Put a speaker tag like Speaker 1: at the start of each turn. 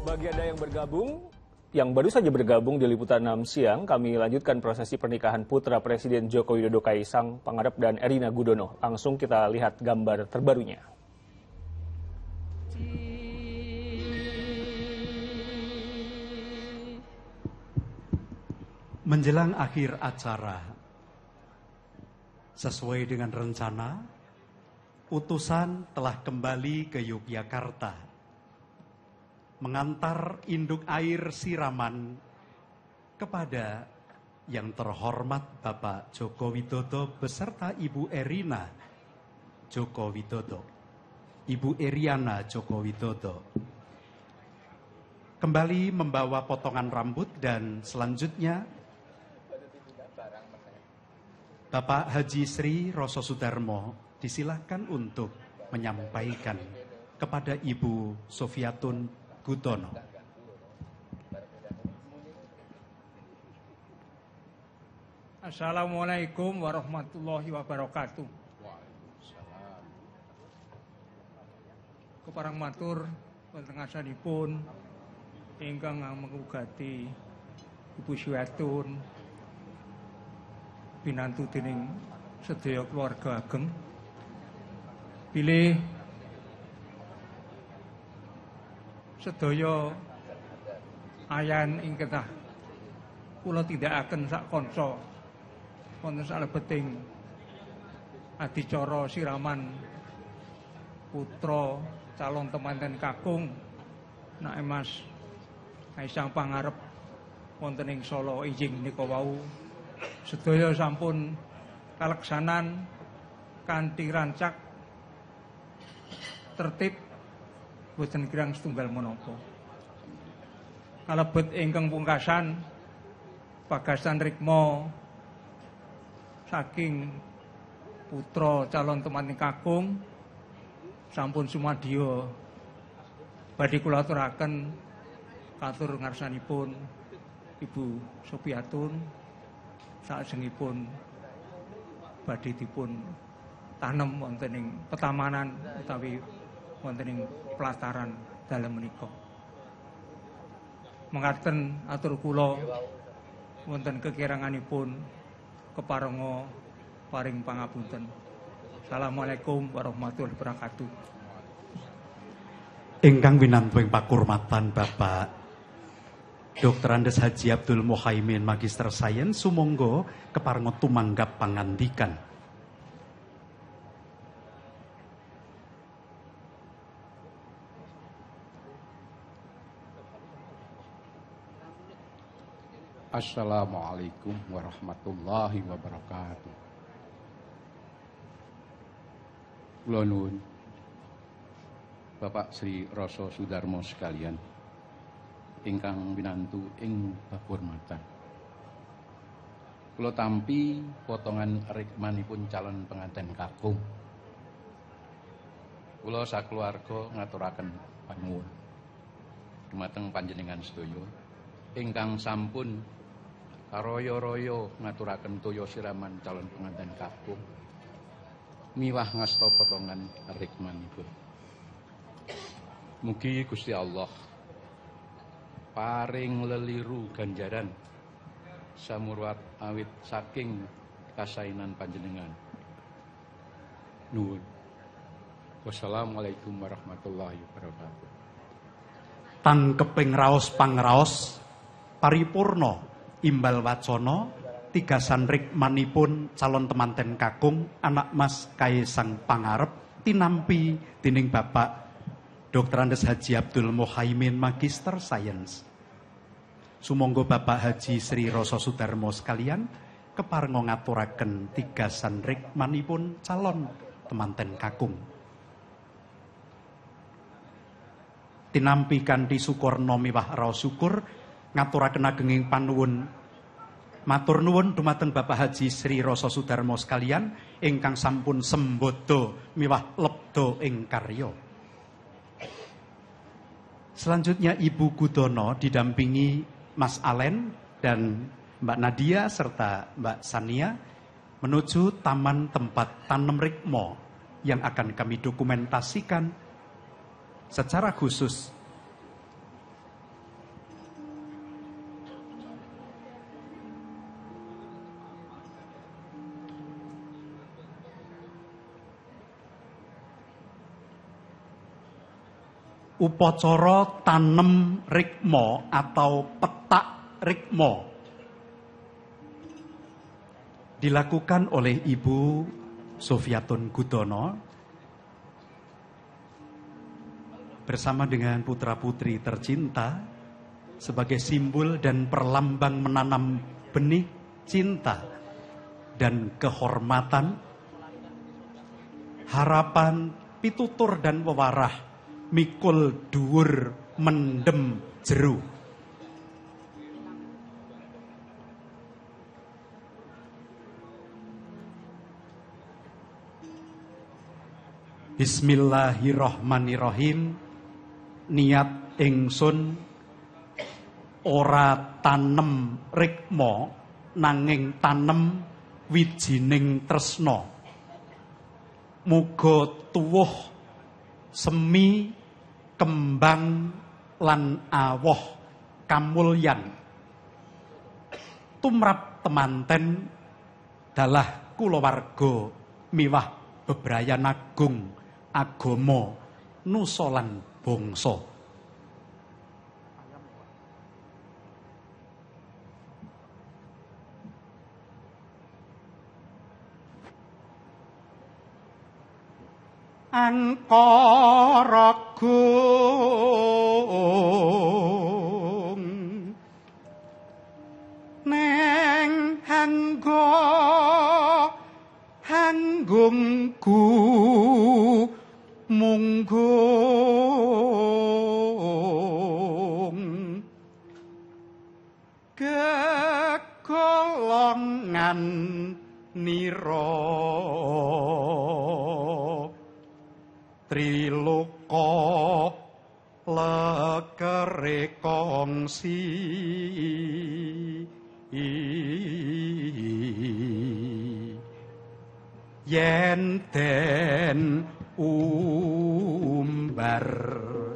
Speaker 1: Bagi Anda yang baru saja bergabung di Liputan 6 siang, kami lanjutkan prosesi pernikahan putra Presiden Joko Widodo Kaisang Pangarep dan Erina Gudono. Langsung kita lihat gambar terbarunya.
Speaker 2: Menjelang akhir acara, sesuai dengan rencana, utusan telah kembali ke Yogyakarta mengantar induk air siraman kepada yang terhormat Bapak Joko Widodo beserta Ibu Erina Joko Widodo, Ibu Eriana Joko Widodo. Kembali membawa potongan rambut dan selanjutnya Bapak Haji Sri Roso Sudarmo disilahkan untuk menyampaikan kepada Ibu Sofiatun Gudono.
Speaker 3: Assalamualaikum warahmatullahi wabarakatuh. Keparang matur wonten ngasanipun ingkang mengugati Ibu Sofiatun pinantu dening sedaya keluarga ageng bilih sedaya ayan ing kedah kula tindakaken sak kanca wonten salebeting adicara siraman putra calon temanten kakung Nak Mas Kaisang Pangarep wonten ing Solo injing menika wau sedaya sampun kaleksanan kanthi rancak tertib boten kirang setunggal menapa. Kalebet ingkang pungkasan bagasan rikma saking putra calon temanten kakung sampun sumadya badhe kula aturaken katur ngarsanipun Ibu Sofiatun salajengipun badhe dipun tanem wonten ing petamanan utawi wonten ing pelataran dalem menika. Mekaten atur kula wonten kekiranganipun keparenga paring pangapunten. Assalamualaikum warahmatullahi wabarakatuh.
Speaker 2: Ingkang winantuing pakurmatan Bapak Dr. Andes Haji Abdul Muhaimin Magister Sains sumangga keparenga tumanggap pangandikan.
Speaker 4: Assalamualaikum warahmatullahi wabarakatuh. Kula nuwun Bapak Sri Roso Sudarmo sekalian ingkang winantu ing pakurmatan. Kula tampi potongan rikmanipun calon pengantin kakung. Kula sakeluarga ngaturaken panuwun dumateng panjenengan sedaya ingkang sampun karoyo-royo ngaturaken toya siraman calon pengantin kakung miwah ngasta potongan rikmanipun. Mugi Gusti Allah paring leliru ganjaran samurwat awit saking kasainan panjenengan. Nuwun. Wassalamualaikum warahmatullahi wabarakatuh.
Speaker 2: Tangkeping raos pangraos paripurna imbal wacana tigasan rikmanipun calon temanten kakung anak Mas Kaisang Pangarep tinampi dening Bapak Dr. Andes Haji Abdul Muhaimin Magister Sains. Sumangga Bapak Haji Sri Roso Sudarmo sekalian keparenga ngaturaken tigasan rikmanipun calon temanten kakung. Tinampi kanthi sukurna miwah raos syukur ngaturaken agenging panuwun matur nuwun dumateng Bapak Haji Sri Roso Sudarmo sekalian ingkang sampun sembodo miwah lebda ing karya. Selanjutnya Ibu Gudono didampingi Mas Alen dan Mbak Nadia serta Mbak Sania menuju taman tempat tanam rikma yang akan kami dokumentasikan secara khusus upacara tanem rikma atau petak rikma dilakukan oleh Ibu Sofiatun Gudono bersama dengan putra-putri tercinta sebagai simbol dan perlambang menanam benih cinta dan kehormatan, harapan, pitutur dan wewarah mikul dhuwur mendem jeru. Bismillahirrahmanirrahim. Niat ingsun ora tanem rikma nanging tanem wijining tresna. Muga tuwuh semi kembang lan awoh kamulyan tumrap temanten dalah kulawarga miwah bebrayan agung agama nusa lan bangsa. Angkara gung neng hanggungku munggung gegolongan nira triloka lekere kongsi yen den umbar